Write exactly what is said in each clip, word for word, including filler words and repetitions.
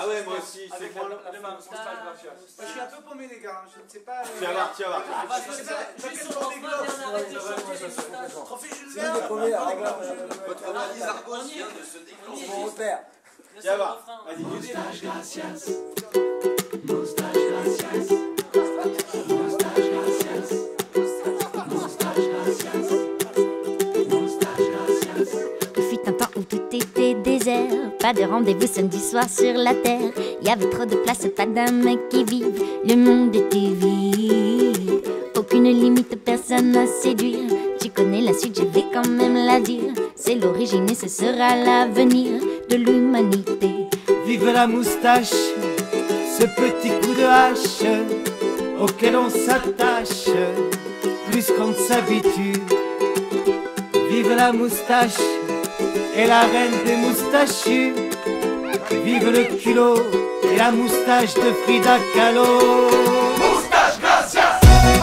ouais, moi aussi. Avec C'est la, moi. la, la moustache gracias. Moi, je suis un peu paumé, les gars. Je ne sais pas. Tu vas voir, tu vas voir. Je sais pas. Juste sur ton Trophée Jules Verne. Votre analyse Argos vient de se déclencher. Mon repère. Tu vas voir. Vas-y, Moustache gracias. Moustache gracias. Moustache gracias. Moustache gracias. Moustache gracias. Il fut un temps où tout était désert. Pas de rendez-vous samedi soir sur la terre. Y avait trop de place, pas d'âme qui vive. Le monde était vide. Aucune limite, personne à séduire. Tu connais la suite, je vais quand même la dire. C'est l'origine et ce sera l'avenir de l'humanité. Vive la moustache, ce petit coup de hache auquel on s'attache plus qu'on ne s'habitue. Vive la moustache et la reine des moustachus. Vive le culot et la moustache de Frida Kahlo. Moustache gracias.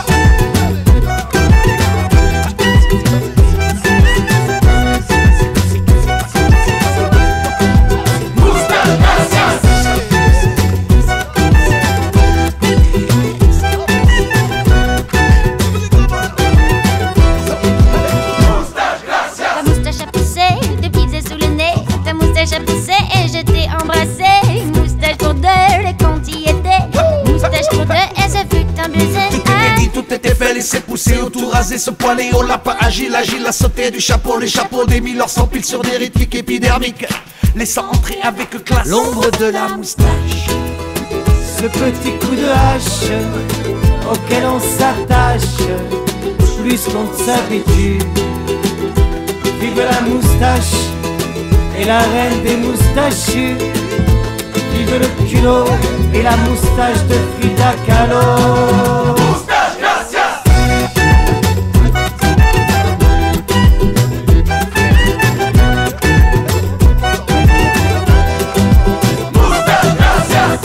J'ai poussé et je t'ai embrassé. Moustache pour deux, les comptes y étaient. Moustache pour deux et ce fut un baiser. Tout était dit, tout était fait, laissez pousser, au tout rasé, se poiler au lapin agile, agile, à sauter du chapeau, les chapeaux des mille s'empilent sur des rythmiques épidermiques, laissant entrer avec classe l'ombre de la moustache. Ce petit coup de hache auquel on s'attache plus qu'on ne s'habitue. Vive la moustache et la reine des moustachus. Vive le culot et la moustache de Frida Kahlo. Moustache gracias. Moustache gracias.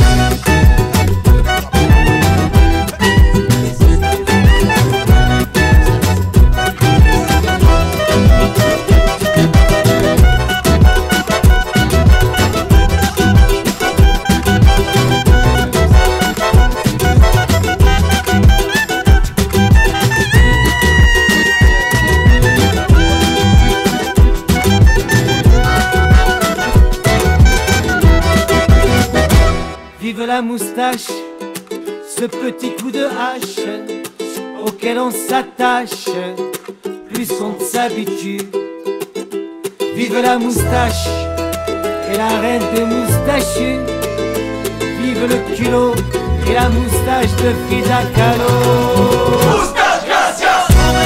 Vive la moustache, ce petit coup de hache auquel on s'attache plus qu'on ne s'habitue. Vive la moustache et la reine des moustachus. Vive le culot et la moustache de Frida Kahlo. Moustache gracias.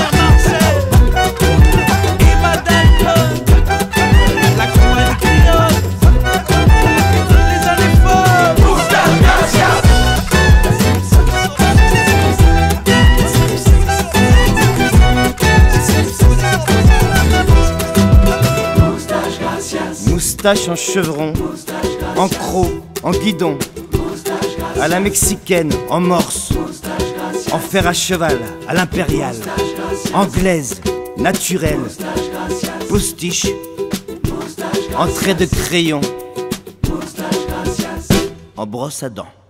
Moustache en chevron, en croc, en guidon, à la mexicaine, en morse, en fer à cheval, à l'impériale, anglaise, naturelle, postiche, en trait de crayon, en brosse à dents.